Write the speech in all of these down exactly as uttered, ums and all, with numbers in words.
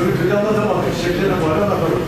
Görüntüyü anlatamadık, şekline var anlatamadık.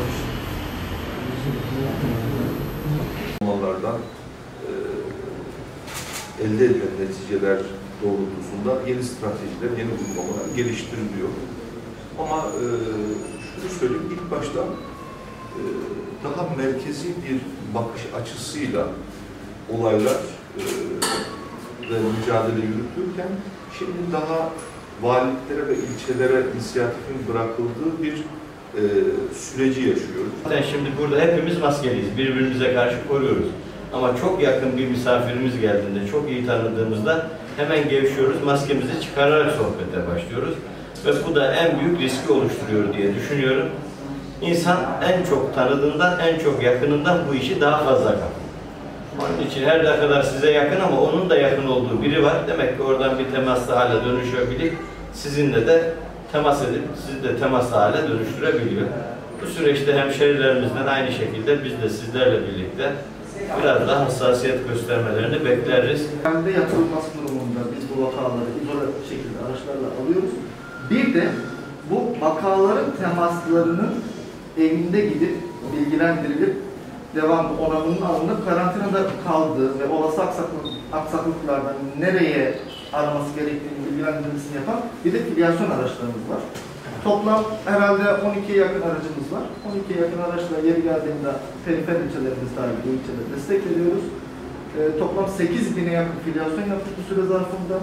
Onlardan e, elde edilen neticeler doğrultusunda yeni stratejiler, yeni uygulamalar geliştiriliyor. Ama e, şunu söyleyeyim, ilk başta e, daha merkezi bir bakış açısıyla olaylar e, ve mücadele yürütülürken şimdi daha valiliklere ve ilçelere inisiyatifin bırakıldığı bir e, süreci yaşıyoruz. Zaten şimdi burada hepimiz maskeliyiz, birbirimize karşı koruyoruz. Ama çok yakın bir misafirimiz geldiğinde, çok iyi tanıdığımızda hemen gevşiyoruz, maskemizi çıkararak sohbete başlıyoruz. Ve bu da en büyük riski oluşturuyor diye düşünüyorum. İnsan en çok tanıdığından, en çok yakınından bu işi daha fazla kapıyor. Onun için her ne kadar size yakın ama onun da yakın olduğu biri var. Demek ki oradan bir temaslı hale dönüşebilir. Sizinle de temas edip sizi de temaslı hale dönüştürebiliyor. Bu süreçte hemşehrilerimizden aynı şekilde biz de sizlerle birlikte biraz daha hassasiyet göstermelerini bekleriz. Kendi yatırılması durumunda biz bu vakaları izole şekilde araçlarla alıyoruz. Bir de bu vakaların temaslarının evinde gidip bilgilendirilip devamlı onamının alınıp karantinada kaldığı ve olası aksaklık, aksaklıklardan nereye araması gerektiğini bilgilendirmesini yapan bir de filyasyon araçlarımız var. Toplam herhalde on ikiye yakın aracımız var. on ikiye yakın araçla yeri geldiğinde perifer ilçelerimiz dahil bu ilçede destek veriyoruz. E, toplam sekiz bine yakın filyasyon yaptık bu süre zarfında.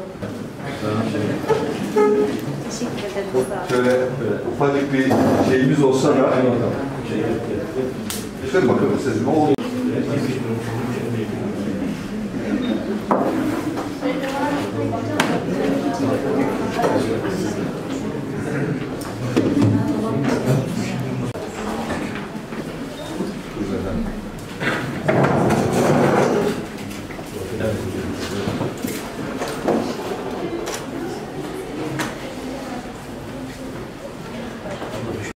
Teşekkür ederim. Şöyle ufacık bir şeyimiz olsa da şöyle bakalım siz ne oldu?